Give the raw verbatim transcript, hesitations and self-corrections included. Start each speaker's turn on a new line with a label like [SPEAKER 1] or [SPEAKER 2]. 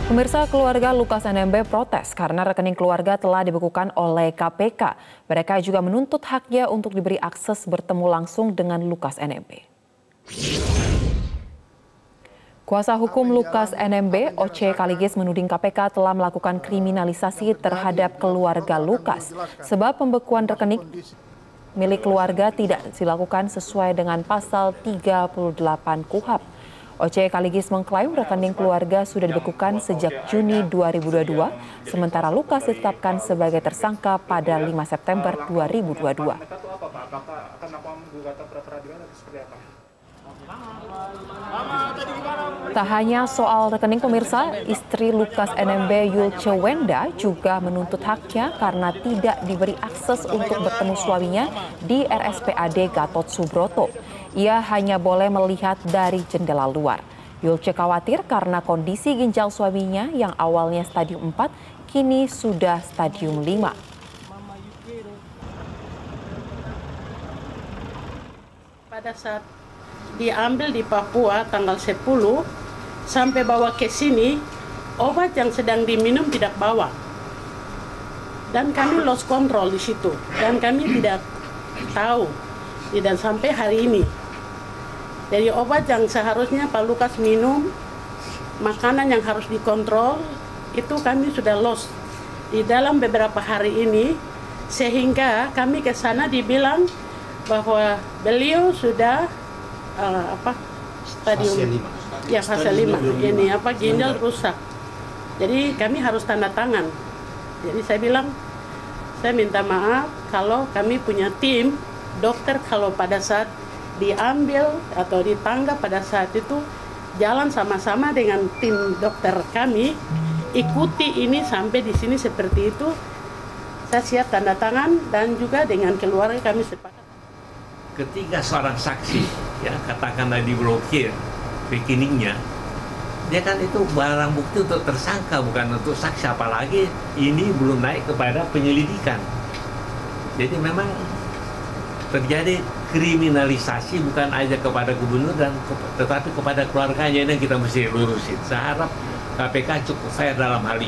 [SPEAKER 1] Pemirsa, keluarga Lukas N M B protes karena rekening keluarga telah dibekukan oleh K P K. Mereka juga menuntut haknya untuk diberi akses bertemu langsung dengan Lukas N M B. Kuasa hukum Lukas N M B, Oce Kaligis, menuding K P K telah melakukan kriminalisasi terhadap keluarga Lukas, sebab pembekuan rekening milik keluarga tidak dilakukan sesuai dengan pasal tiga puluh delapan K U H A P. Oce Kaligis mengklaim rekening keluarga sudah dibekukan sejak Juni dua ribu dua puluh dua, sementara Lukas ditetapkan sebagai tersangka pada lima September dua ribu dua puluh dua. Tak hanya soal rekening, pemirsa, istri Lukas N M B, Yulce Wenda, juga menuntut haknya karena tidak diberi akses untuk bertemu suaminya di R S P A D Gatot Subroto. Ia hanya boleh melihat dari jendela luar. Yulce khawatir karena kondisi ginjal suaminya yang awalnya stadium empat, kini sudah stadium lima.
[SPEAKER 2] Pada saat diambil di Papua tanggal sepuluh, sampai bawa ke sini, obat yang sedang diminum tidak bawa. Dan kami lost control di situ. Dan kami tidak tahu, tidak sampai hari ini. Jadi obat yang seharusnya Pak Lukas minum, makanan yang harus dikontrol, itu kami sudah lost di dalam beberapa hari ini, sehingga kami ke sana dibilang bahwa beliau sudah uh, apa stadium ya fase lima ini apa ginjal rusak. Jadi kami harus tanda tangan. Jadi saya bilang, saya minta maaf kalau kami punya tim dokter, kalau pada saat diambil atau ditangkap pada saat itu jalan sama-sama dengan tim dokter kami, ikuti ini sampai di sini seperti itu. Saya siap tanda tangan dan juga dengan keluarga kami sepakat.
[SPEAKER 3] Ketika seorang saksi, ya katakanlah diblokir rekeningnya, dia kan itu barang bukti untuk tersangka, bukan untuk saksi, apalagi ini belum naik kepada penyelidikan. Jadi memang terjadi kriminalisasi bukan aja kepada gubernur dan tetapi kepada keluarganya, yang kita mesti lurusin. Saya harap K P K cukup fair dalam hal ini.